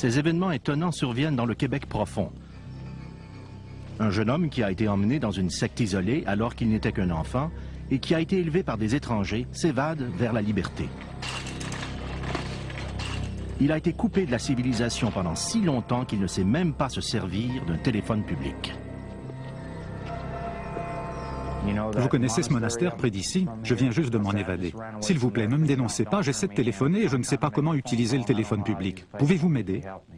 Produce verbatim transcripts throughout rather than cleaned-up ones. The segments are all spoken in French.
Ces événements étonnants surviennent dans le Québec profond. Un jeune homme qui a été emmené dans une secte isolée alors qu'il n'était qu'un enfant et qui a été élevé par des étrangers s'évade vers la liberté. Il a été coupé de la civilisation pendant si longtemps qu'il ne sait même pas se servir d'un téléphone public. Vous connaissez ce monastère près d'ici? Je viens juste de m'en évader. S'il vous plaît, ne me dénoncez pas, j'essaie de téléphoner et je ne sais pas comment utiliser le téléphone public. Pouvez-vous m'aider?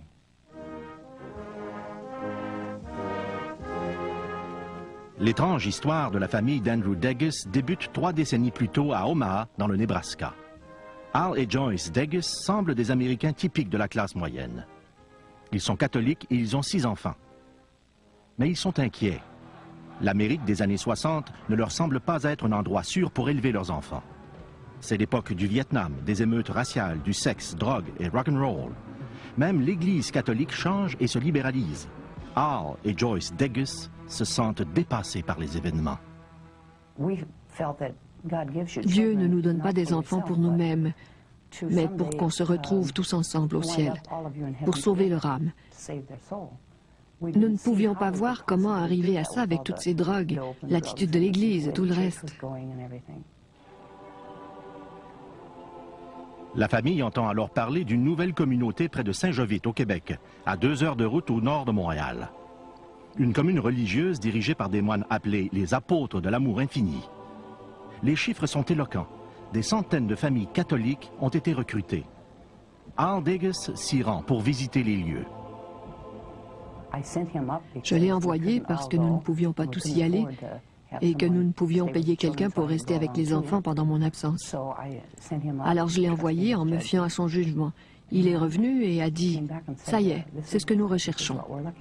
L'étrange histoire de la famille d'Andrew Degas débute trois décennies plus tôt à Omaha, dans le Nebraska. Al et Joyce Degas semblent des Américains typiques de la classe moyenne. Ils sont catholiques et ils ont six enfants. Mais ils sont inquiets. L'Amérique des années soixante ne leur semble pas être un endroit sûr pour élever leurs enfants. C'est l'époque du Vietnam, des émeutes raciales, du sexe, drogue et rock'n'roll. Même l'Église catholique change et se libéralise. Al et Joyce Degas se sentent dépassés par les événements. Dieu ne nous donne pas des enfants pour nous-mêmes, mais pour qu'on se retrouve tous ensemble au ciel, pour sauver leur âme. Nous ne pouvions pas voir comment arriver à ça avec toutes ces drogues, l'attitude de l'Église et tout le reste. La famille entend alors parler d'une nouvelle communauté près de Saint-Jovite, au Québec, à deux heures de route au nord de Montréal. Une commune religieuse dirigée par des moines appelés les apôtres de l'amour infini. Les chiffres sont éloquents. Des centaines de familles catholiques ont été recrutées. Al Degas s'y rend pour visiter les lieux. Je l'ai envoyé parce que nous ne pouvions pas tous y aller et que nous ne pouvions payer quelqu'un pour rester avec les enfants pendant mon absence. Alors je l'ai envoyé en me fiant à son jugement. Il est revenu et a dit « Ça y est, c'est ce que nous recherchons ».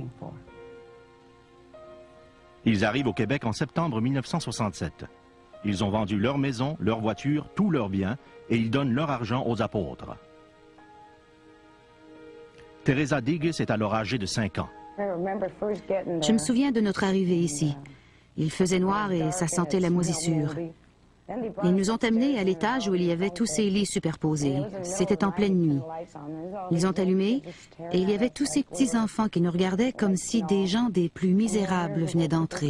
Ils arrivent au Québec en septembre mille neuf cent soixante-sept. Ils ont vendu leur maison, leur voiture, tous leurs biens et ils donnent leur argent aux apôtres. Teresa Degas est alors âgée de cinq ans. Je me souviens de notre arrivée ici. Il faisait noir et ça sentait la moisissure. Ils nous ont amenés à l'étage où il y avait tous ces lits superposés. C'était en pleine nuit. Ils ont allumé et il y avait tous ces petits-enfants qui nous regardaient comme si des gens des plus misérables venaient d'entrer.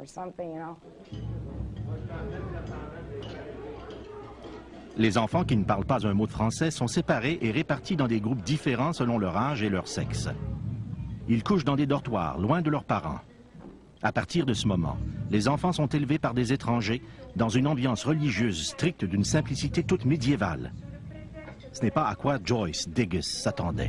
Les enfants qui ne parlent pas un mot de français sont séparés et répartis dans des groupes différents selon leur âge et leur sexe. Ils couchent dans des dortoirs, loin de leurs parents. À partir de ce moment, les enfants sont élevés par des étrangers dans une ambiance religieuse stricte d'une simplicité toute médiévale. Ce n'est pas à quoi Joyce Degas s'attendait.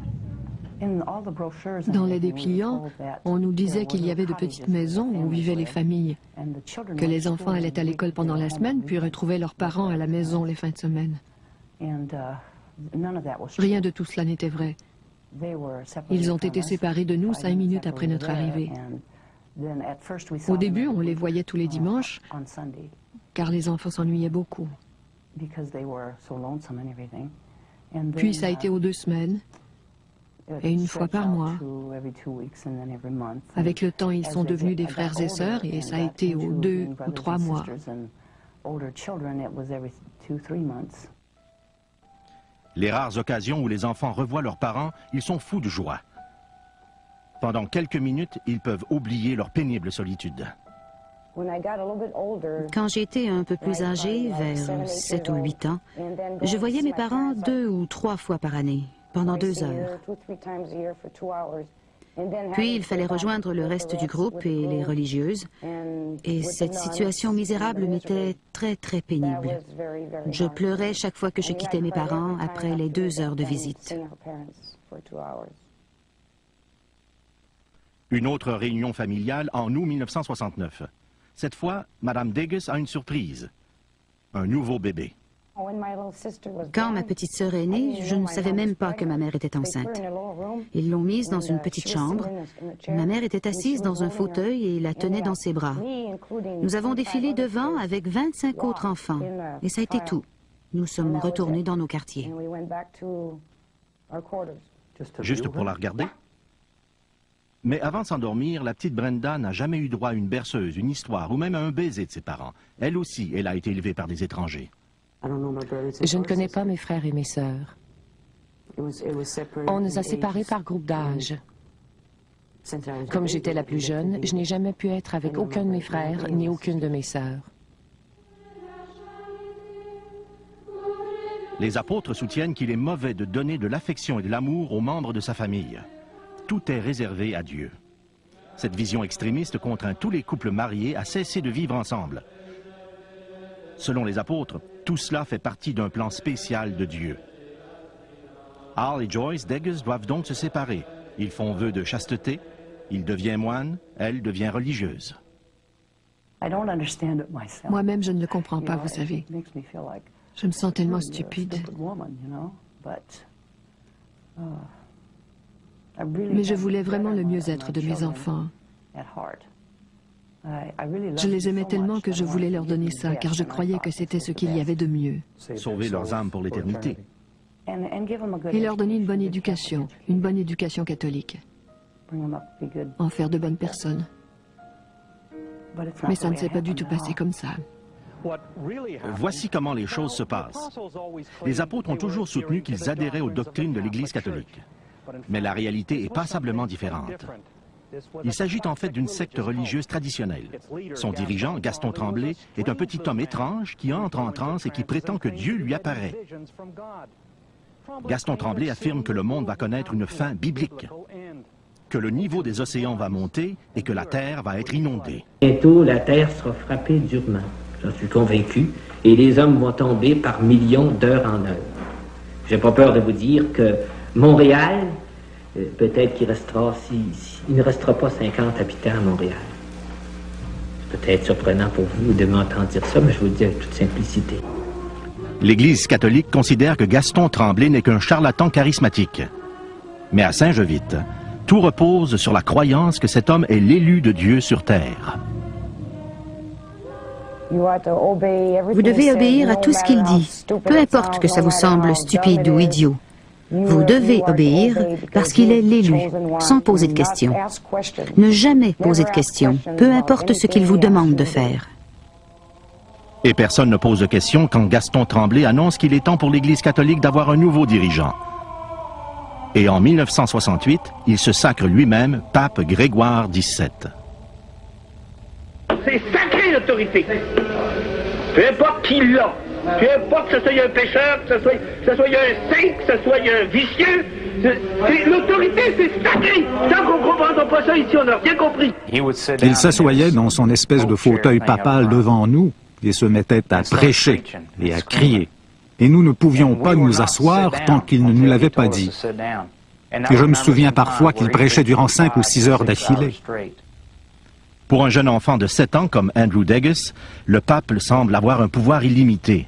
Dans les dépliants, on nous disait qu'il y avait de petites maisons où vivaient les familles, que les enfants allaient à l'école pendant la semaine puis retrouvaient leurs parents à la maison les fins de semaine. Rien de tout cela n'était vrai. Ils ont été séparés de nous cinq minutes après notre arrivée. Au début, on les voyait tous les dimanches, car les enfants s'ennuyaient beaucoup. Puis ça a été aux deux semaines, et une fois par mois. Avec le temps, ils sont devenus des frères et sœurs, et ça a été aux deux ou trois mois. Les rares occasions où les enfants revoient leurs parents, ils sont fous de joie. Pendant quelques minutes, ils peuvent oublier leur pénible solitude. Quand j'étais un peu plus âgée, vers sept ou huit ans, je voyais mes parents deux ou trois fois par année, pendant deux heures. Puis il fallait rejoindre le reste du groupe et les religieuses, et cette situation misérable m'était très très pénible. Je pleurais chaque fois que je quittais mes parents après les deux heures de visite. Une autre réunion familiale en août mille neuf cent soixante-neuf. Cette fois, Madame Degas a une surprise. Un nouveau bébé. Quand ma petite sœur est née, je ne savais même pas que ma mère était enceinte. Ils l'ont mise dans une petite chambre. Ma mère était assise dans un fauteuil et la tenait dans ses bras. Nous avons défilé devant avec vingt-cinq autres enfants. Et ça a été tout. Nous sommes retournés dans nos quartiers. Juste pour la regarder? Mais avant de s'endormir, la petite Brenda n'a jamais eu droit à une berceuse, une histoire ou même à un baiser de ses parents. Elle aussi, elle a été élevée par des étrangers. Je ne connais pas mes frères et mes sœurs. On nous a séparés par groupe d'âge. Comme j'étais la plus jeune, je n'ai jamais pu être avec aucun de mes frères ni aucune de mes sœurs. Les apôtres soutiennent qu'il est mauvais de donner de l'affection et de l'amour aux membres de sa famille. Tout est réservé à Dieu. Cette vision extrémiste contraint tous les couples mariés à cesser de vivre ensemble. Selon les apôtres, tout cela fait partie d'un plan spécial de Dieu. Al et Joyce Deggers doivent donc se séparer. Ils font vœu de chasteté. Il devient moine, elle devient religieuse. Moi-même, je ne le comprends pas, vous savez. Je me sens tellement stupide. Mais je voulais vraiment le mieux-être de mes enfants. Je les aimais tellement que je voulais leur donner ça, car je croyais que c'était ce qu'il y avait de mieux. Sauver leurs âmes pour l'éternité. Et leur donner une bonne éducation, une bonne éducation catholique. En faire de bonnes personnes. Mais ça ne s'est pas du tout passé comme ça. Voici comment les choses se passent. Les apôtres ont toujours soutenu qu'ils adhéraient aux doctrines de l'Église catholique. Mais la réalité est passablement différente. Il s'agit en fait d'une secte religieuse traditionnelle. Son dirigeant, Gaston Tremblay, est un petit homme étrange qui entre en transe et qui prétend que Dieu lui apparaît. Gaston Tremblay affirme que le monde va connaître une fin biblique, que le niveau des océans va monter et que la terre va être inondée. Bientôt, la terre sera frappée durement, j'en suis convaincu, et les hommes vont tomber par millions d'heure en heure. J'ai pas peur de vous dire que Montréal, euh, peut-être qu'il restera, si, si, il ne restera pas cinquante habitants à Montréal. C'est peut-être surprenant pour vous de m'entendre dire ça, mais je vous le dis avec toute simplicité. L'Église catholique considère que Gaston Tremblay n'est qu'un charlatan charismatique. Mais à Saint-Jovite, tout repose sur la croyance que cet homme est l'élu de Dieu sur terre. Vous devez obéir à tout ce qu'il dit, peu importe que ça vous semble stupide ou idiot. Vous devez obéir parce qu'il est l'élu, sans poser de questions. Ne jamais poser de questions, peu importe ce qu'il vous demande de faire. Et personne ne pose de questions quand Gaston Tremblay annonce qu'il est temps pour l'Église catholique d'avoir un nouveau dirigeant. Et en mille neuf cent soixante-huit, il se sacre lui-même pape Grégoire dix-sept. C'est sacré l'autorité. Peu importe qui l'a. Peu importe que ce soit un pécheur, que ce soit, que ce soit un saint, que ce soit un vicieux. L'autorité, c'est sacré. Tant qu'on ne comprend pas ça ici, on n'a rien compris. Il s'assoyait dans son espèce de fauteuil papal devant nous et se mettait à prêcher et à crier. Et nous ne pouvions pas nous asseoir tant qu'il ne nous l'avait pas dit. Et je me souviens parfois qu'il prêchait durant cinq ou six heures d'affilée. Pour un jeune enfant de sept ans comme Andrew Deggers, le pape semble avoir un pouvoir illimité.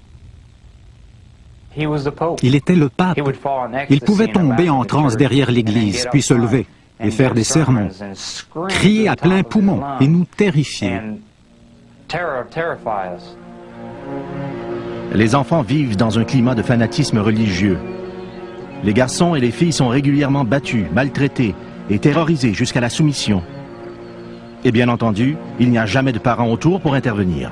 Il était le pape. Il pouvait tomber en transe derrière l'église, puis se lever et faire des sermons, crier à plein poumon et nous terrifier. Les enfants vivent dans un climat de fanatisme religieux. Les garçons et les filles sont régulièrement battus, maltraités et terrorisés jusqu'à la soumission. Et bien entendu, il n'y a jamais de parents autour pour intervenir.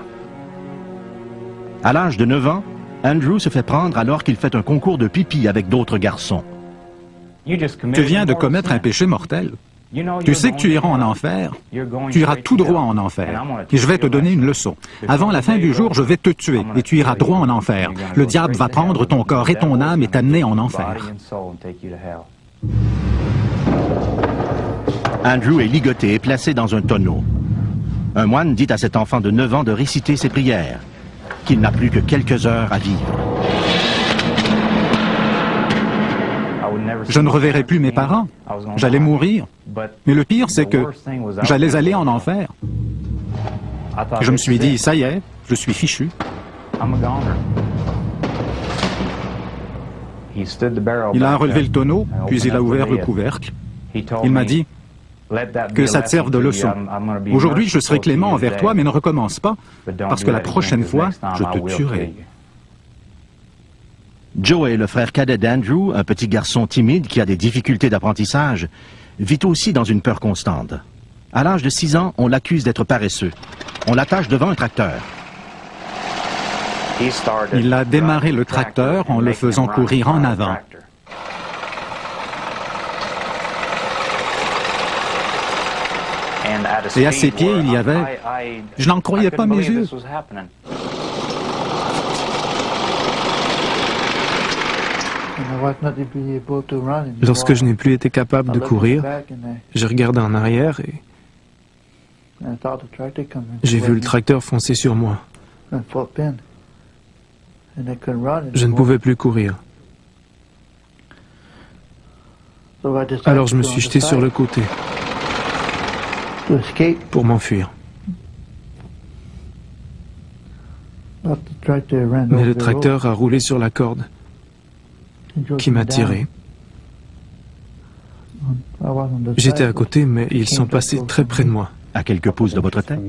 À l'âge de neuf ans, Andrew se fait prendre alors qu'il fait un concours de pipi avec d'autres garçons. Tu viens de commettre un péché mortel. Tu sais que tu iras en enfer. Tu iras tout droit en enfer. Et je vais te donner une leçon. Avant la fin du jour, je vais te tuer et tu iras droit en enfer. Le diable va prendre ton corps et ton âme et t'amener en enfer. Andrew est ligoté et placé dans un tonneau. Un moine dit à cet enfant de neuf ans de réciter ses prières, qu'il n'a plus que quelques heures à vivre. Je ne reverrai plus mes parents. J'allais mourir. Mais le pire, c'est que j'allais aller en enfer. Et je me suis dit, ça y est, je suis fichu. Il a relevé le tonneau, puis il a ouvert le couvercle. Il m'a dit que ça te serve de leçon. Aujourd'hui, je serai clément envers toi, mais ne recommence pas, parce que la prochaine fois, je te tuerai. Joe est le frère cadet d'Andrew, un petit garçon timide qui a des difficultés d'apprentissage, vit aussi dans une peur constante. À l'âge de six ans, on l'accuse d'être paresseux. On l'attache devant un tracteur. Il a démarré le tracteur en le faisant courir en avant. Et à ses pieds, il y avait... Je n'en croyais pas mes yeux. Lorsque je n'ai plus été capable de courir, j'ai regardé en arrière et j'ai vu le tracteur foncer sur moi. Je ne pouvais plus courir. Alors je me suis jeté sur le côté pour m'enfuir. Mais le tracteur a roulé sur la corde qui m'a tiré. J'étais à côté, mais ils sont passés très près de moi. À quelques pouces de votre tête?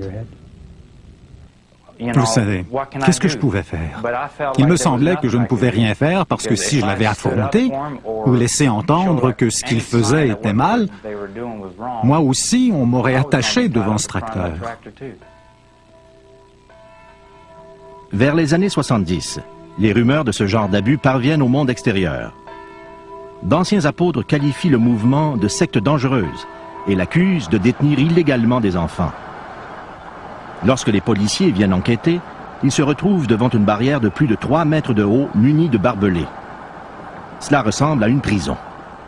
Vous savez, qu'est-ce que je pouvais faire? Il me semblait que je ne pouvais rien faire parce que si je l'avais affronté ou laissé entendre que ce qu'il faisait était mal, moi aussi, on m'aurait attaché devant ce tracteur. Vers les années soixante-dix, les rumeurs de ce genre d'abus parviennent au monde extérieur. D'anciens apôtres qualifient le mouvement de secte dangereuse et l'accusent de détenir illégalement des enfants. Lorsque les policiers viennent enquêter, ils se retrouvent devant une barrière de plus de trois mètres de haut munie de barbelés. Cela ressemble à une prison.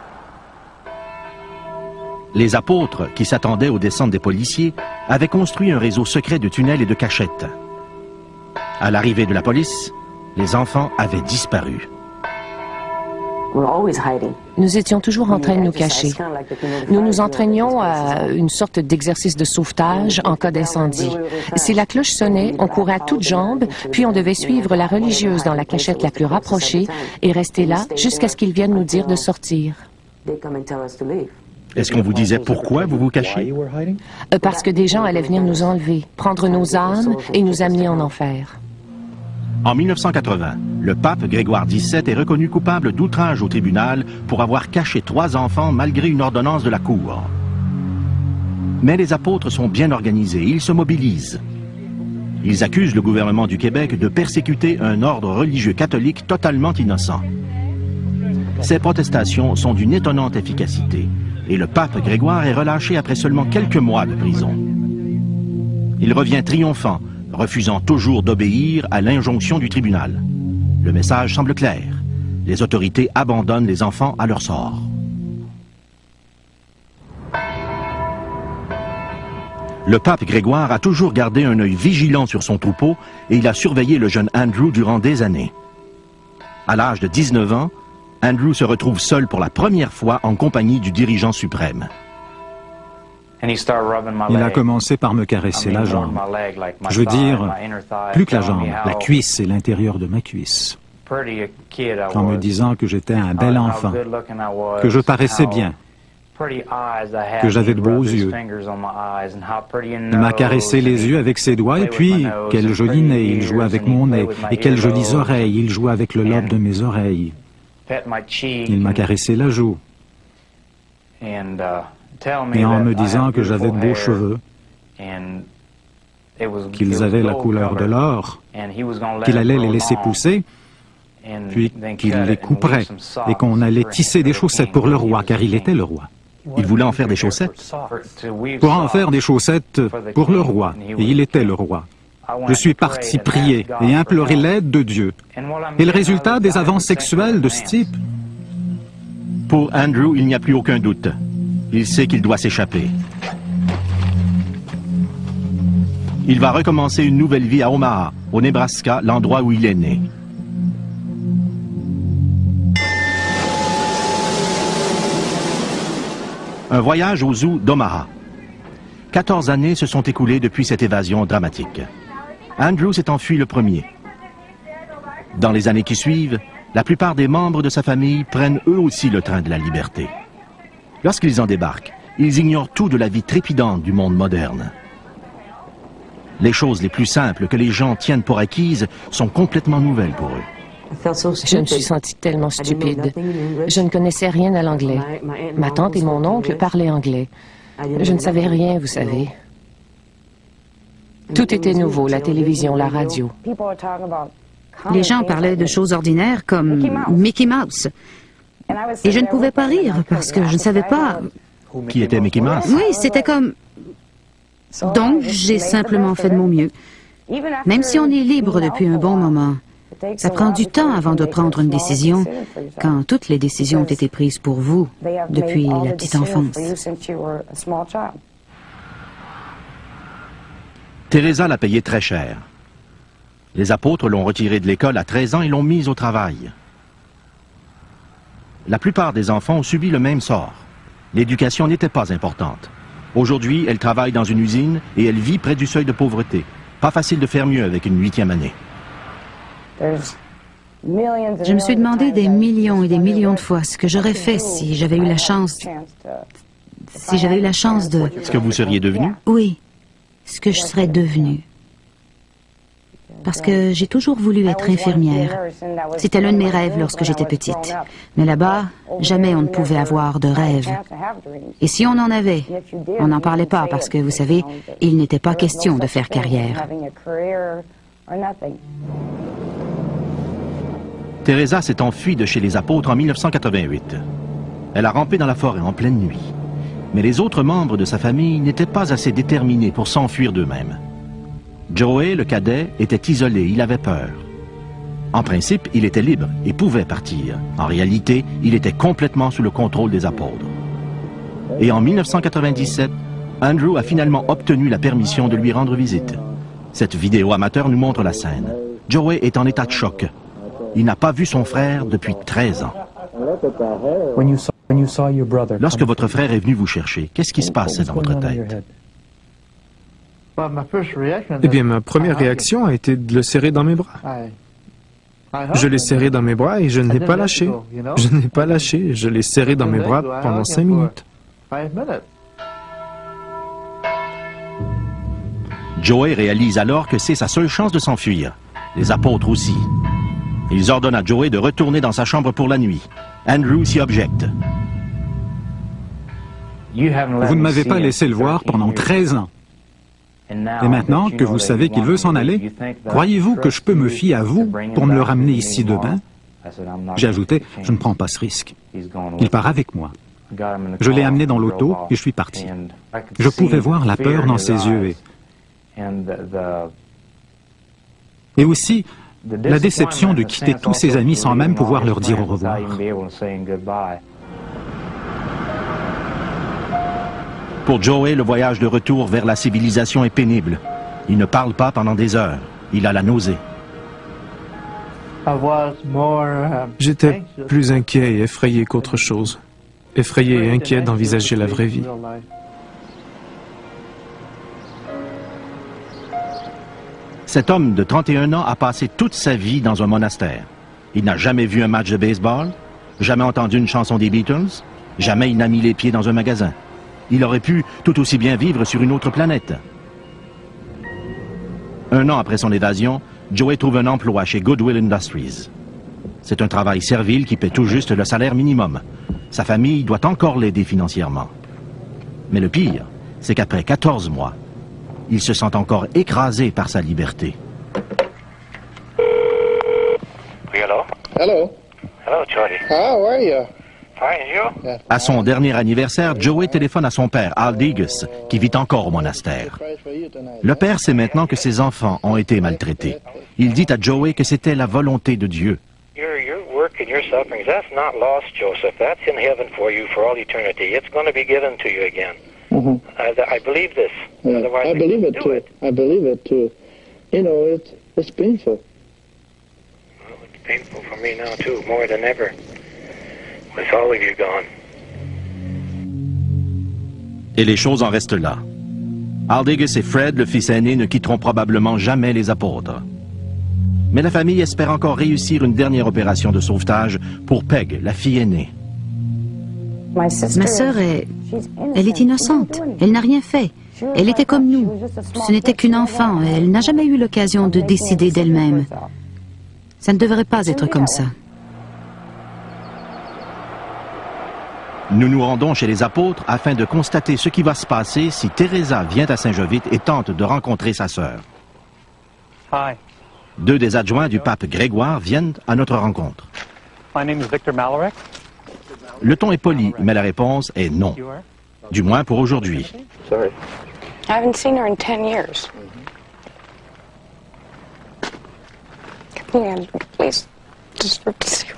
Les apôtres, qui s'attendaient aux descentes des policiers, avaient construit un réseau secret de tunnels et de cachettes. À l'arrivée de la police, les enfants avaient disparu. Nous étions toujours en train de nous cacher. Nous nous entraînions à une sorte d'exercice de sauvetage en cas d'incendie. Si la cloche sonnait, on courait à toutes jambes, puis on devait suivre la religieuse dans la cachette la plus rapprochée et rester là jusqu'à ce qu'ils viennent nous dire de sortir. Est-ce qu'on vous disait pourquoi vous vous cachiez? Parce que des gens allaient venir nous enlever, prendre nos âmes et nous amener en enfer. En mille neuf cent quatre-vingts, le pape Grégoire dix-sept est reconnu coupable d'outrage au tribunal pour avoir caché trois enfants malgré une ordonnance de la Cour. Mais les apôtres sont bien organisés, ils se mobilisent. Ils accusent le gouvernement du Québec de persécuter un ordre religieux catholique totalement innocent. Ces protestations sont d'une étonnante efficacité et le pape Grégoire est relâché après seulement quelques mois de prison. Il revient triomphant, refusant toujours d'obéir à l'injonction du tribunal. Le message semble clair. Les autorités abandonnent les enfants à leur sort. Le pape Grégoire a toujours gardé un œil vigilant sur son troupeau et il a surveillé le jeune Andrew durant des années. À l'âge de dix-neuf ans, Andrew se retrouve seul pour la première fois en compagnie du dirigeant suprême. Il a commencé par me caresser la jambe. Je veux dire, plus que la jambe, la cuisse et l'intérieur de ma cuisse. En me disant que j'étais un bel enfant, que je paraissais bien, que j'avais de beaux yeux. Il m'a caressé les yeux avec ses doigts et puis, quel joli nez, il jouait avec mon nez, et quelles jolies oreilles, il jouait avec le lobe de mes oreilles. Il m'a caressé la joue. Et en me disant que j'avais de beaux cheveux, qu'ils avaient la couleur de l'or, qu'il allait les laisser pousser, puis qu'il les couperait, et qu'on allait tisser des chaussettes pour le roi, car il était le roi. Il voulait en faire des chaussettes? Pour en faire des chaussettes pour le roi, et il était le roi. Je suis parti prier et implorer l'aide de Dieu. Et le résultat des avances sexuelles de ce type? Pour Andrew, il n'y a plus aucun doute. Il sait qu'il doit s'échapper. Il va recommencer une nouvelle vie à Omaha, au Nebraska, l'endroit où il est né. Un voyage au zoo d'Omaha. quatorze années se sont écoulées depuis cette évasion dramatique. Andrew s'est enfui le premier. Dans les années qui suivent, la plupart des membres de sa famille prennent eux aussi le train de la liberté. Lorsqu'ils en débarquent, ils ignorent tout de la vie trépidante du monde moderne. Les choses les plus simples que les gens tiennent pour acquises sont complètement nouvelles pour eux. Je me suis sentie tellement stupide. Je ne connaissais rien à l'anglais. Ma tante et mon oncle parlaient anglais. Je ne savais rien, vous savez. Tout était nouveau, la télévision, la radio. Les gens parlaient de choses ordinaires comme Mickey Mouse. Et je ne pouvais pas rire parce que je ne savais pas... Qui était Mickey Mouse? Oui, c'était comme... Donc, j'ai simplement fait de mon mieux. Même si on est libre depuis un bon moment, ça prend du temps avant de prendre une décision, quand toutes les décisions ont été prises pour vous depuis la petite enfance. Teresa l'a payé très cher. Les apôtres l'ont retirée de l'école à treize ans et l'ont mise au travail. La plupart des enfants ont subi le même sort. L'éducation n'était pas importante. Aujourd'hui, elle travaille dans une usine et elle vit près du seuil de pauvreté. Pas facile de faire mieux avec une huitième année. Je me suis demandé des millions et des millions de fois ce que j'aurais fait si j'avais eu la chance... Si j'avais eu la chance de... Ce que vous seriez devenu? Oui, ce que je serais devenue. Parce que j'ai toujours voulu être infirmière. C'était l'un de mes rêves lorsque j'étais petite. Mais là-bas, jamais on ne pouvait avoir de rêve. Et si on en avait, on n'en parlait pas parce que, vous savez, il n'était pas question de faire carrière. Teresa s'est enfuie de chez les apôtres en mille neuf cent quatre-vingt-huit. Elle a rampé dans la forêt en pleine nuit. Mais les autres membres de sa famille n'étaient pas assez déterminés pour s'enfuir d'eux-mêmes. Joey, le cadet, était isolé, il avait peur. En principe, il était libre et pouvait partir. En réalité, il était complètement sous le contrôle des apôtres. Et en mille neuf cent quatre-vingt-dix-sept, Andrew a finalement obtenu la permission de lui rendre visite. Cette vidéo amateur nous montre la scène. Joey est en état de choc. Il n'a pas vu son frère depuis treize ans. Lorsque votre frère est venu vous chercher, qu'est-ce qui se passe dans votre tête? Eh bien, ma première réaction a été de le serrer dans mes bras. Je l'ai serré dans mes bras et je ne l'ai pas lâché. Je n'ai pas lâché, je l'ai serré dans mes bras pendant cinq minutes. Joey réalise alors que c'est sa seule chance de s'enfuir. Les apôtres aussi. Ils ordonnent à Joey de retourner dans sa chambre pour la nuit. Andrew s'y objecte. Vous ne m'avez pas laissé le voir pendant treize ans. Et maintenant que vous savez qu'il veut s'en aller, croyez-vous que je peux me fier à vous pour me le ramener ici demain? J'ai ajouté, je ne prends pas ce risque. Il part avec moi. Je l'ai amené dans l'auto et je suis parti. Je pouvais voir la peur dans ses yeux et, et aussi la déception de quitter tous ses amis sans même pouvoir leur dire au revoir. Pour Joey, le voyage de retour vers la civilisation est pénible. Il ne parle pas pendant des heures. Il a la nausée. J'étais plus inquiet et effrayé qu'autre chose. Effrayé et inquiet d'envisager la vraie vie. Cet homme de trente et un ans a passé toute sa vie dans un monastère. Il n'a jamais vu un match de baseball, jamais entendu une chanson des Beatles, jamais il n'a mis les pieds dans un magasin. Il aurait pu tout aussi bien vivre sur une autre planète. Un an après son évasion, Joey trouve un emploi chez Goodwill Industries. C'est un travail servile qui paie tout juste le salaire minimum. Sa famille doit encore l'aider financièrement. Mais le pire, c'est qu'après quatorze mois, il se sent encore écrasé par sa liberté. Oui, hello? Hello. Hello, Charlie. How are you? Fine, you? À son dernier anniversaire, Joey téléphone à son père, Al Degas, qui vit encore au monastère. Le père sait maintenant que ses enfants ont été maltraités. Il dit à Joey que c'était la volonté de Dieu. Your, your work and your sufferings, that's not lost, Joseph. That's in heaven for you for all eternity. It's going to be given to you again. Mm-hmm. I, I believe this. Yeah, Otherwise, I we believe wouldn't it do too. I believe it too. You know, it's it's painful. Well, it's painful for me now, too, more than ever. With all of you gone. Et les choses en restent là. Al Degas et Fred, le fils aîné, ne quitteront probablement jamais les apôtres. Mais la famille espère encore réussir une dernière opération de sauvetage pour Peg, la fille aînée. Ma sœur est... Elle est innocente. Elle n'a rien fait. Elle était comme nous. Ce n'était qu'une enfant. Elle n'a jamais eu l'occasion de décider d'elle-même. Ça ne devrait pas être comme ça. Nous nous rendons chez les apôtres afin de constater ce qui va se passer si Teresa vient à Saint-Jovite et tente de rencontrer sa sœur. Hi. Deux des adjoints du pape Grégoire viennent à notre rencontre. My name is Victor Malarick. Le ton est poli, mais la réponse est non. Du moins pour aujourd'hui. I haven't seen her in ten years. Come here, please. Just to see her.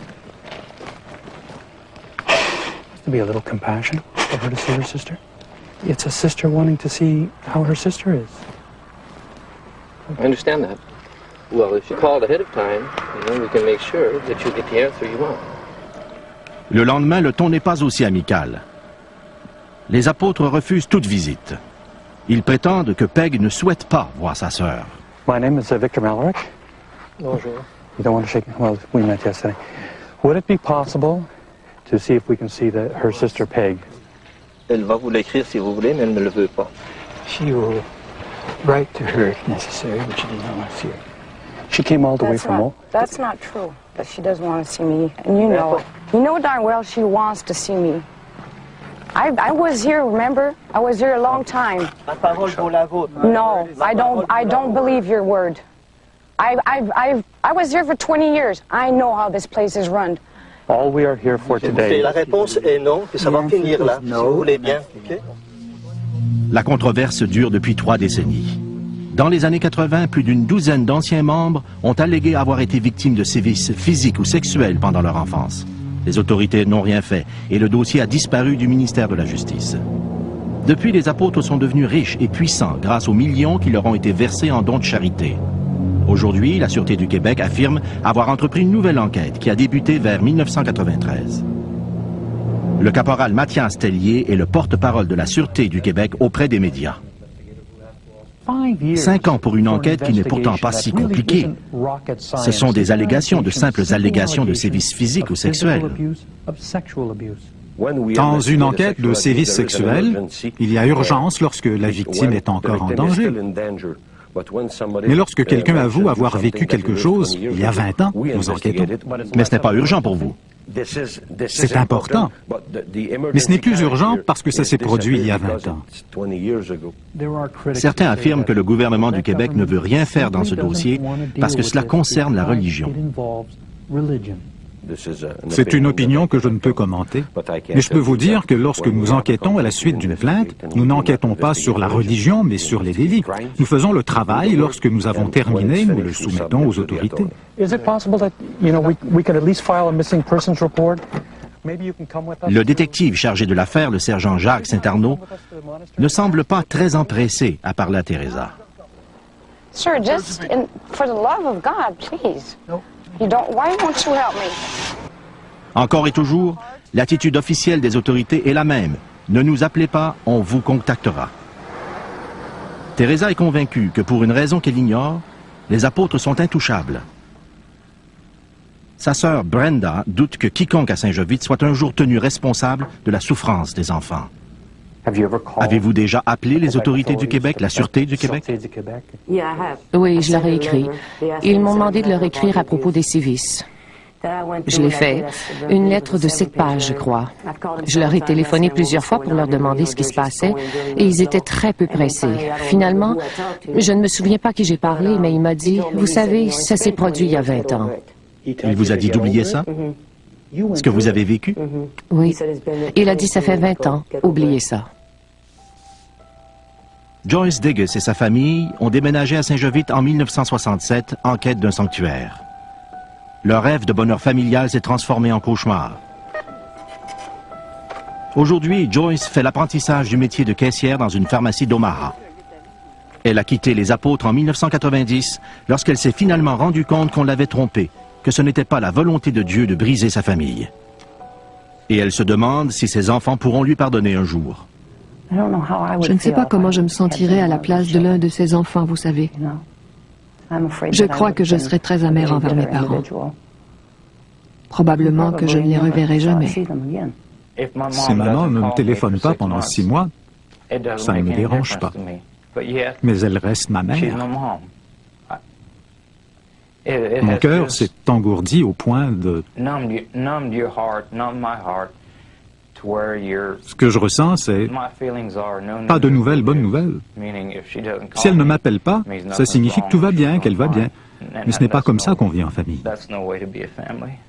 Has to be a little compassion for her to see her sister. It's a sister wanting to see how her sister is. I understand that. Well, if you called ahead of time, you know, we can make sure that you get the answer you want. Le lendemain, le ton n'est pas aussi amical. Les apôtres refusent toute visite. Ils prétendent que Peg ne souhaite pas voir sa sœur. My name is uh, Victor Malarick. Bonjour. You don't want to shake me? Well, we met yesterday. Would it be possible to see if we can see the, her sister Peg? Elle va vous l'écrire si vous voulez, mais elle ne le veut pas. She will write to her if necessary, but she does not want to see her. She came all the That's way from not, Mo. That's not true, that she doesn't want to see me. And you know it. You know darn well she wants to see me. I, I was here, remember? I was here a long time. No, I don't, I don't believe your word. I, I, I, I was here for twenty years. I know how this place is run. All we are here for today. La réponse est non, que ça va finir là, si vous voulez bien. Okay? La controverse dure depuis trois décennies. Dans les années quatre-vingt, plus d'une douzaine d'anciens membres ont allégué avoir été victimes de sévices physiques ou sexuels pendant leur enfance. Les autorités n'ont rien fait et le dossier a disparu du ministère de la Justice. Depuis, les apôtres sont devenus riches et puissants grâce aux millions qui leur ont été versés en dons de charité. Aujourd'hui, la Sûreté du Québec affirme avoir entrepris une nouvelle enquête qui a débuté vers mille neuf cent quatre-vingt-treize. Le caporal Mathias Tellier est le porte-parole de la Sûreté du Québec auprès des médias. Cinq ans pour une enquête qui n'est pourtant pas si compliquée. Ce sont des allégations, de simples allégations de sévices physiques ou sexuels. Dans une enquête de sévices sexuels, il y a urgence lorsque la victime est encore en danger. Mais lorsque quelqu'un avoue avoir vécu quelque chose il y a vingt ans, nous enquêtons. Mais ce n'est pas urgent pour vous. C'est important. Mais ce n'est plus urgent parce que ça s'est produit il y a vingt ans. Certains affirment que le gouvernement du Québec ne veut rien faire dans ce dossier parce que cela concerne la religion. C'est une opinion que je ne peux commenter, mais je peux vous dire que lorsque nous enquêtons à la suite d'une plainte, nous n'enquêtons pas sur la religion, mais sur les délits. Nous faisons le travail, lorsque nous avons terminé, nous le soumettons aux autorités. Le détective chargé de l'affaire, le sergent Jacques Saint-Arnaud, ne semble pas très empressé à parler à Teresa. Sir, just in, for the love of God, please. You don't, why won't you help me? Encore et toujours, l'attitude officielle des autorités est la même. Ne nous appelez pas, on vous contactera. Teresa est convaincue que pour une raison qu'elle ignore, les apôtres sont intouchables. Sa sœur Brenda doute que quiconque à Saint-Jovite soit un jour tenu responsable de la souffrance des enfants. Avez-vous déjà appelé les autorités du Québec, la Sûreté du Québec? Oui, je leur ai écrit. Ils m'ont demandé de leur écrire à propos des sévices. Je l'ai fait. Une lettre de sept pages, je crois. Je leur ai téléphoné plusieurs fois pour leur demander ce qui se passait et ils étaient très peu pressés. Finalement, je ne me souviens pas qui j'ai parlé, mais il m'a dit, « Vous savez, ça s'est produit il y a vingt ans. » Il vous a dit d'oublier ça? Ce que vous avez vécu? Oui. Il a dit, ça fait vingt ans. Oubliez ça. Joyce Degas et sa famille ont déménagé à Saint-Jovite en mille neuf cent soixante-sept en quête d'un sanctuaire. Leur rêve de bonheur familial s'est transformé en cauchemar. Aujourd'hui, Joyce fait l'apprentissage du métier de caissière dans une pharmacie d'Omaha. Elle a quitté les apôtres en mille neuf cent quatre-vingt-dix lorsqu'elle s'est finalement rendue compte qu'on l'avait trompée, que ce n'était pas la volonté de Dieu de briser sa famille. Et elle se demande si ses enfants pourront lui pardonner un jour. Je ne sais pas comment je me sentirais à la place de l'un de ces enfants, vous savez. Je crois que je serais très amère envers mes parents. Probablement que je ne les reverrai jamais. Si maman ne me téléphone pas pendant six mois, ça ne me dérange pas. Mais elle reste ma mère. Mon cœur s'est engourdi au point de... Ce que je ressens, c'est pas de nouvelles, bonnes nouvelles. Si elle ne m'appelle pas, ça signifie que tout va bien, qu'elle va bien. Mais ce n'est pas comme ça qu'on vit en famille.